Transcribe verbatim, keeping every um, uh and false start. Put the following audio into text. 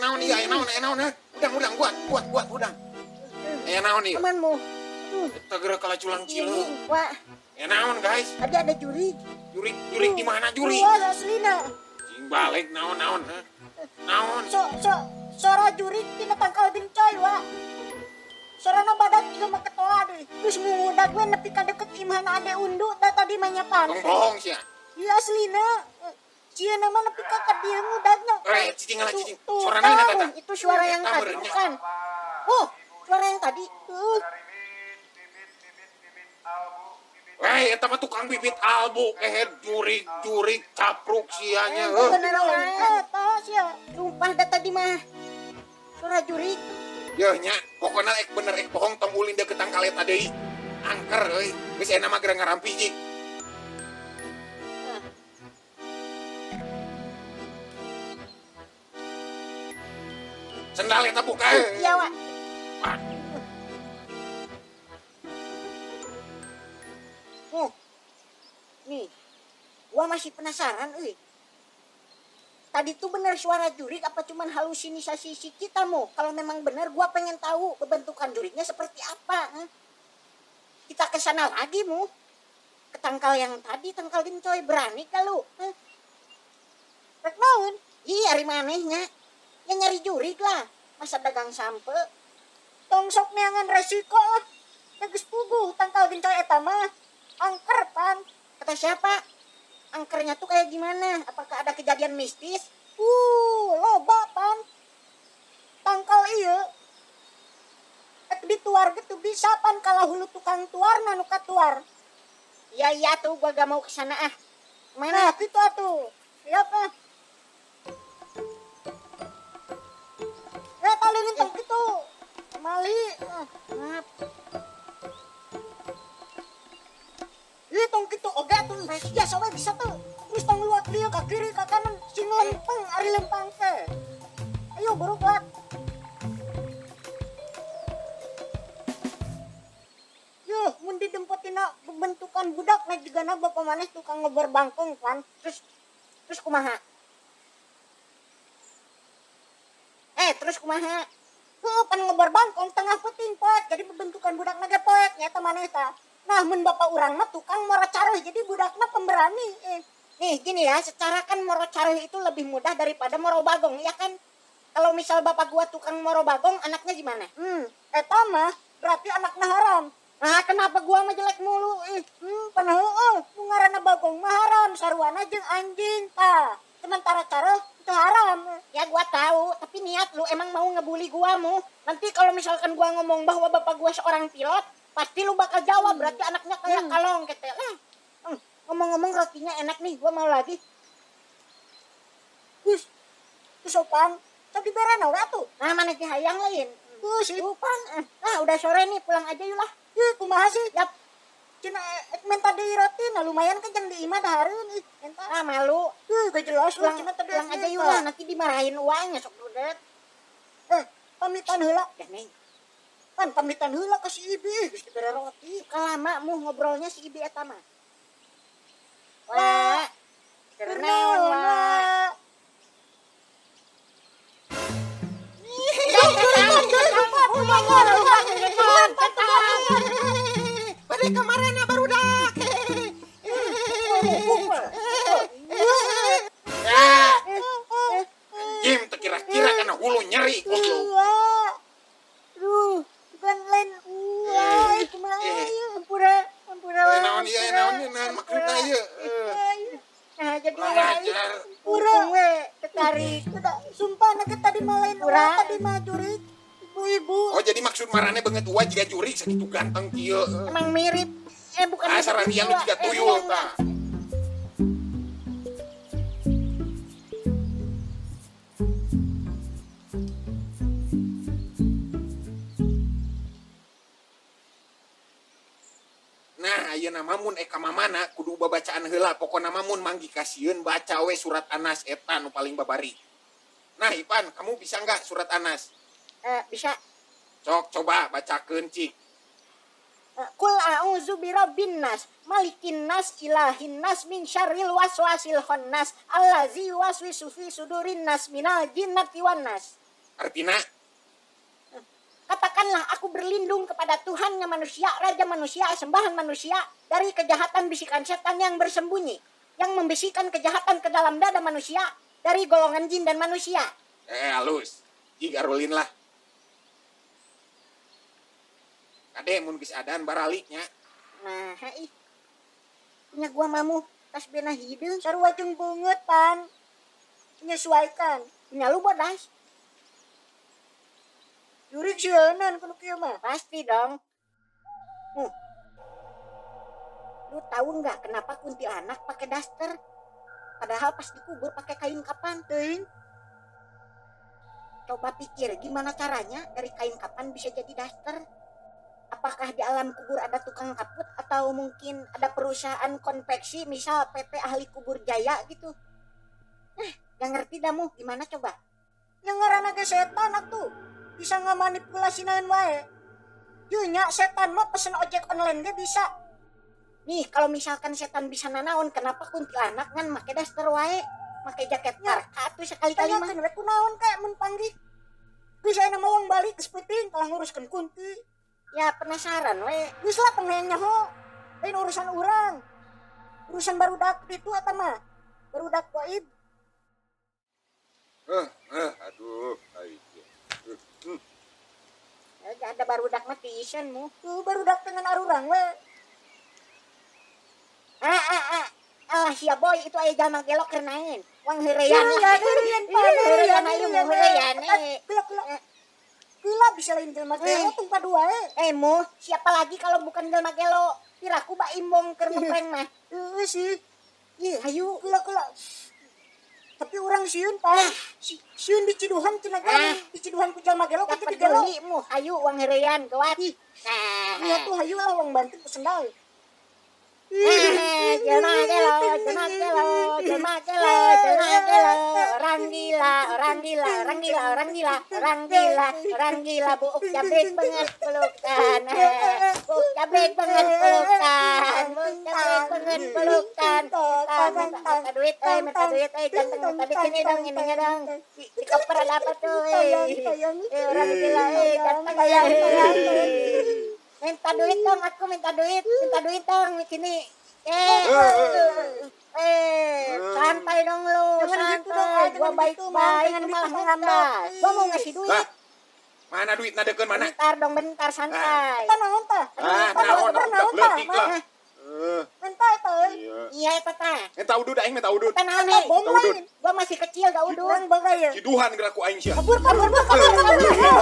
naon iya, aya naon, aya naon heh. Udang, udang, buat, buat, buat, udang. Aya naon ieu? Amanmu. Eta geura kala culang cileung. Wah, Aya naon, guys? ada ada juri. Jurik, jurik di mana jurik? Wah, aslina. Cing balik naon, naon, heh. Naon? So, so, sora juri tina tangkal bincoy, wah. Sorana badak juga mah ketoa deh. Terus ngudak gue nepi ka deket iman ade undu da tadi manyapan. Tong bohong sia. Iya aslina. Cia nama nepi ka ka dia ngudakna. Eh, cicing lah cicing. Tuh, Suara naon eta? tahu, itu suara yang Eta tadi merenya. bukan. Oh, suara yang tadi. Uh, Weh, eta mah tukang bibit albu, kehe jurik, jurik, capruk sianya. eh, bener wae eta sia. Sumpah da tadi mah. Suara juri. Yeuh nya, pokona ek bener ek bohong tong ulin deukeut tangkal eta deui. Angker euy, geus aya mah geura ngarampi jik. Sendal eta buka. Iya, Wak. Wah, Nih. Nih. Gua masih penasaran euy. Tadi tuh bener suara jurik apa cuman halusinasi si kita mo? Kalau memang bener gua pengen tahu bentukan juriknya seperti apa. Huh? Kita ke sana lagi mu. Ke tangkal yang tadi, tangkal dincoy, berani kalau. Huh? Rek naon? Iya, ari manehnya. Ya nyari jurik lah. Masa dagang sampe. Tong sok neangan resiko lah. Teges puguh tangkal dincoy eta mah. Angker pan. Kata siapa? Angkernya tuh kayak gimana? Apakah ada kejadian mistis? Uh, loba pan. Tangkal iya. Ek dituar gitu bisa pan kalau hulu tukang tuar nanu katuar. Ya iya tuh gua gak mau kesana ah. Mana nah, gitu atuh. Siapa? Eh tali lintang gitu. Mali. Ah, maaf. Ih, tong gitu oge tuh. Ya soalnya bisa tuh. Terus tong luat dia ke kiri ke kanan sing lempeng ari lempang teh. Ayo buru buat. Yuh, mun didempotina bentukan budak na juga na bapak manes tukang ngobar bangkong kan. Terus terus kumaha? Eh, terus kumaha? Heuh, pan ngobar bangkong tengah peuting poek. Jadi bentukan budak na ge poek nya eta maneh tah. Nah, mun bapak urang mah tukang moro caruh, jadi budakna pemberani. Eh, nih, gini ya, secara kan moro caruh itu lebih mudah daripada moro bagong, ya kan? Kalau misal bapak gua tukang moro bagong, anaknya gimana? Hmm, eta mah berarti anaknya haram. Nah, kenapa gua mah jelek mulu? Eh, hmm, pan heueuh, nu ngaranna bagong mah haram, sarwana jeung anjing, tah. Sementara caruh itu haram. Ya gua tahu, tapi niat lu emang mau ngebully gua mu. Nanti kalau misalkan gua ngomong bahwa bapak gua seorang pilot, pasti lu bakal jawab berarti anaknya kayak hmm. kalong gitu. Eh, hmm. Ngomong-ngomong rotinya enak nih, gua mau lagi. Wis, sopan. Tadi berana udah tuh. Nah, mana ki hayang lain. Wis, sopan. Ah, udah sore nih, pulang aja yuk lah. Ih, kumaha sih? Yap. Cina ek minta di roti, nah lumayan kan jang di imah dahareun ih. Entah. Ah, malu. Ih, gak jelas pulang, cina tadi pulang aja yuk lah, nanti dimarahin uangnya sok dudet. Eh, pamitan heula. Ya, Neng. Kan pamitan heula ke si Ibi, geus dibere roti. Kalama mu ngobrolnya si Ibi eta mah. Wah, kenaon wah. Pada kemarin baru dak. Jim teu kira-kira kana hulu nyeri goblok. Duh, bukan lain. Wah, kumaha ieu? Ampura, ampura. Naon ieu, naon ieu, naon maksudna ieu? Nah, jadi Ngajar. urang we ketarik. Sumpah na tadi mah lain urang tadi mah jurik. Ibu-ibu. Oh, jadi maksud marane beungeut uwa jiga jurik sakitu ganteng kieu. Emang mirip. Eh bukan. Ah, saranian lu jiga tuyul tah. Nah, ayeuna mah mun eka mamana kudu babacaan heula, pokona mah mun manggi kasieun baca we surat Anas eta nu paling babari. Nah, Ipan, kamu bisa enggak surat Anas? Eh, bisa. Sok coba bacakeun cik. Qul a'udzu birabbin nas, malikin nas, ilahin nas, min syarril waswasil khannas, allazi yuwaswisu fi sudurin nas minal jinnati wan nas. Artina, Katakanlah aku berlindung kepada Tuhannya manusia, Raja manusia, sembahan manusia, dari kejahatan bisikan setan yang bersembunyi, yang membisikkan kejahatan ke dalam dada manusia, dari golongan jin dan manusia. eh halus. Jika rulin lah. Kade mun geus adan baraliknya. Nah, ih. Punya gua mamu tas benah hideung sarua jeung beungeut pan. Menyesuaikan. Punya lu bodas. Jurik sieuneuan kudu kieu mah. Pasti dong. Hmm. Lu tahu nggak kenapa kuntilanak pakai daster? Padahal pas dikubur pakai kain kapan, teuing. Coba pikir gimana caranya dari kain kapan bisa jadi daster? Apakah di alam kubur ada tukang kaput atau mungkin ada perusahaan konveksi misal P T Ahli Kubur Jaya gitu? Eh, gak ngerti dah mu, gimana coba? Yang ngaranna ge setan atuh. Bisa ngamanipulasi naon wae. Yunya setan mah pesen ojek online ge bisa. Nih, kalau misalkan setan bisa nanaon, kenapa kuntilanak ngan make daster wae? Make jaket parka atuh sekali-kali mah. Tanyakeun we kunaon kayak mun panggih. Geus aya nama uang balik geus penting tah nguruskeun kunti. Ya penasaran we. Geus lah pengen nyaho. Lain urusan urang. Urusan barudak itu eta mah. Barudak gaib. Eh, eh, aduh, ai. Hmm. Ya ada barudak mah tisen mu. Tuh barudak dengan arurang we. Ah ah ah. Ah sia boy itu aya jalma gelok keur naeun. Wang heureyan. Heureyan heureyan aya mu heureyan. Gelok gelok. Gila bisa lain jelma gelo tung padua eh. Eh mu, siapa lagi kalau bukan jelma gelo? Piraku ba imbong keur ngeprank mah. Heeh sih. Ih, hayu gila gila. Tapi orang sieun Pak. Sieun di Ciduhan cenah kan. Di Ciduhan ku jelma gelo ka di gelo. Mu, hayu uang heureyan gawat. Nah, nya tuh hayu lah uang bantu sendal. Eh, jelma gelo, jelma gelo, jelma gelo, jelma gelo, orang gila, orang gila, orang gila, orang gila, orang gila, orang gila, buuk jabrik banget pelukan, buuk jabrik banget pelukan, buuk jabrik banget pelukan, minta duit, eh, minta duit, eh, ganteng, minta duit ini dong, ini dong, di koper ada apa tuh, eh, orang gila, eh, ganteng, eh. Minta duit dong, aku minta duit, minta duit dong, sini. Eh, eh, santai dong lu, santai. Gua baik-baik, malah ngambek. Gua mau ngasih duit. Mana duit nadekeun mana? Bentar dong, bentar, santai. Kita naon tah? Ah, naon udah leutik lah. Eh, Minta eta euy. iya. Iya, eta tah. Eta udud aing mah udud. Eta naon nih? Eta udud. Gua masih kecil, gak udun. Urang bagaya. Ciduhan gerak ku aing sia. Kabur kabur kabur kabur.